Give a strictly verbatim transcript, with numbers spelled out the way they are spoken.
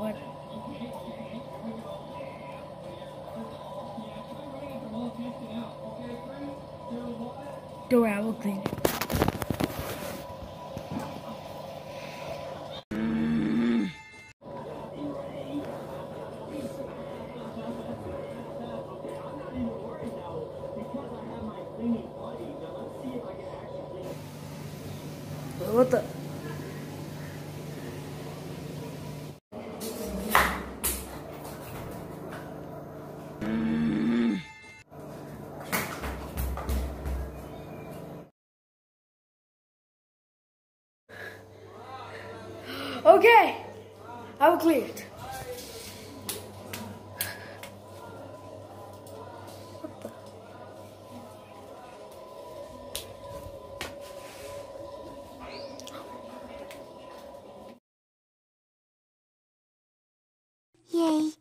What? Don't worry, I will clean it. What the? Okay, I will clear it. What the? Yay.